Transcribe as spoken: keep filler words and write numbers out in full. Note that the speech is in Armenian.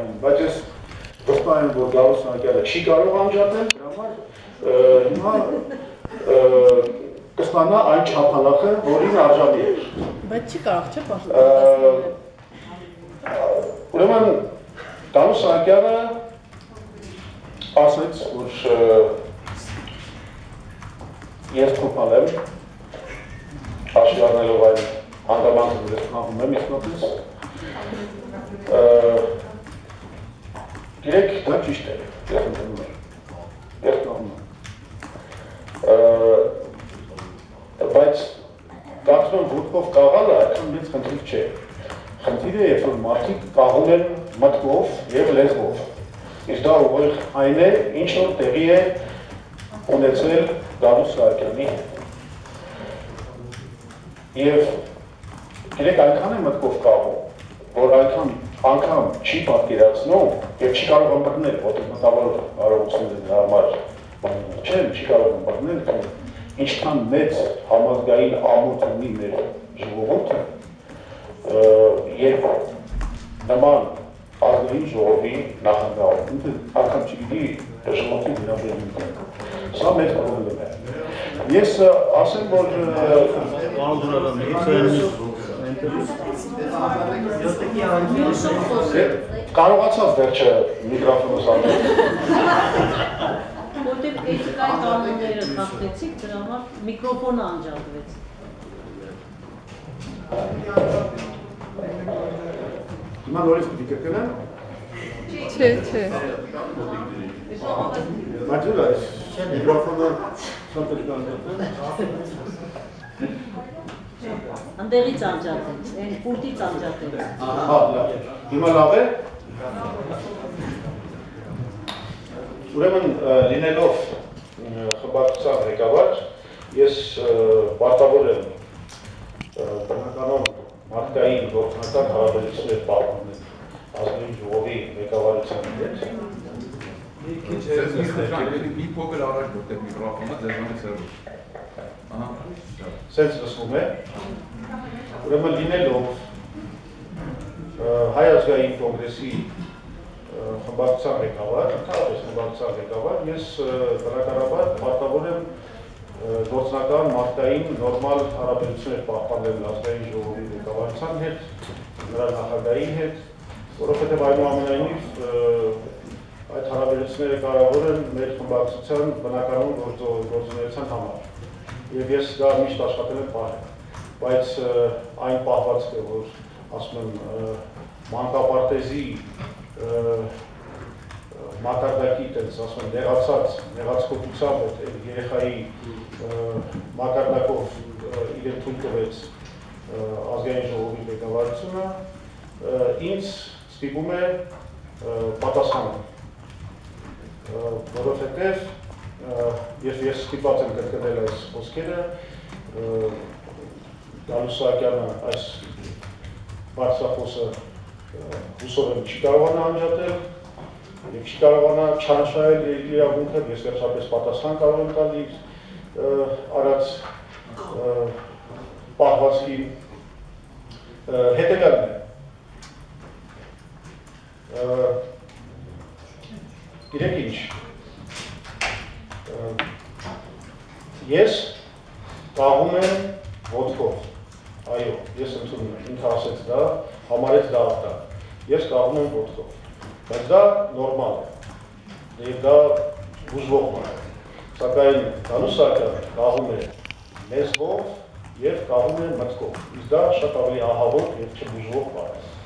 Բայց ես վստահ եմ, որ Գալուստ Սահակյանը չի կարող անջատել, դրա համար հիմա կստանա այն չափանախը, որին արժանի էր։ Բայց չի կարող, չէ՞ պաշտպանել։ Ուրեմն Գալուստ Սահակյանը ասաց, որ ես փոխալ եմ, հաշվի առնելով այն հանգամանքը, որ ես խաղում եմ իսկապես, գիրեք, դա ճիշտ է, ես ընդունում եմ, ես խաղում եմ, բայց կարծում եմ ոտքով կաղալը այդքան մեծ խնդիր չէ, խնդիրը երբ որ մարդիկ կաղում են մտքով և լեզվով, իսկ դա ուղիղ այն է, ինչ որ տեղի է ունեցել Գալուստ Սահակյանի հետ։ Եվ գիտեք այնքան է մտքով կաղում, որ այնքան անգամ չի պատկերացնում և չի կարող ըմբռնել, որտեղ մտավոր արարողությունները նրա համար չէ, չի կարող ըմբռնել, ինչքան մեծ համազգային ամոթ ունի մեր ժողովուրդը, երբ նման ազգային ժողովի նախագահ, անգամ չգիտի ժողովրդի վերաբերյալ։ Սա մեծ պրոբլեմ է։ Ես ասեմ, որ կարողացած վերջը միկրոֆոնս անջատել։ Որտեղ էթիկայի կանոնները խախտեցիք, դրա համար միկրոֆոնը անջատվեց։ Հիմա նորից պիտի կրկնեմ։ Չէ, չէ։ Բայց ուր այս միկրոֆոնը շատ պետք է անջատել։ Ընդեղից անջատեց, այն պուլտից անջատեց։ Հա, լավ։ Հիմա լավ է։ Ուրեմն լինելով խմբակցության ղեկավար, ես պարտավոր եմ բնականon մարդկային գործնական հարաբերություններ պահպանել ազգային ժողովի ղեկավարության հետ։ Մի փոքր առաջ որտեղ միկրոֆոնը ձեզանից հեռու։ Սենց լսվում է։ Ուրեմն լինելով Հայ ազգային կոնգրեսի խմբակցության ղեկավար, ընդհանրապես խմբակցության ղեկավար, ես բնականաբար պարտավոր եմ գործնական մարդկային նորմալ հարաբերություններ պահպանել ազգային ժողովի ղեկավարության հետ, նրա նախագահի հետ, որովհետև այնուամենայնիվ այդ հարաբերությունները կարևոր են մեր խմբակցության բնականon գործունեության համար։ Եվ ես դա միշտ աշխատել եմ պահել, բայց այն պահվածքը, որ ասում եմ մանկապարտեզի մակարդակի տենց, ասում եմ, նեղացած, նեղացկոտությամբ երեխայի մակարդակով իրեն թույլ տվեց ազգային ժողովի ղեկավարությունը, ինձ ստիպում է պատասխանել, որովհետև Ես ես ստիպված եմ կրկնել այս խոսքերը, Գալուստ Սահակյանը այս բարձրախոսը հուսով եմ չի կարողանա անջատել և չի կարողանա չանշահել իրավունքը, ես վերջապես պատասխան կարող եմ տալ իր արած պահվածքի հետևյալն է։ Գիտեք ինչ, ես կաղում եմ ոտքով, այո, ես ընդունում եմ, ինքը ասեց դա, համարեց դա արտակ, ես կաղում եմ ոտքով, բայց դա նորմալ է, և դա բուժվող բան է, սակայն Գալուստ Սահակյանը կաղում է լեզվով և կաղում է մտքով, իսկ դա շատ ավելի ահավոր և չբուժվող բան է։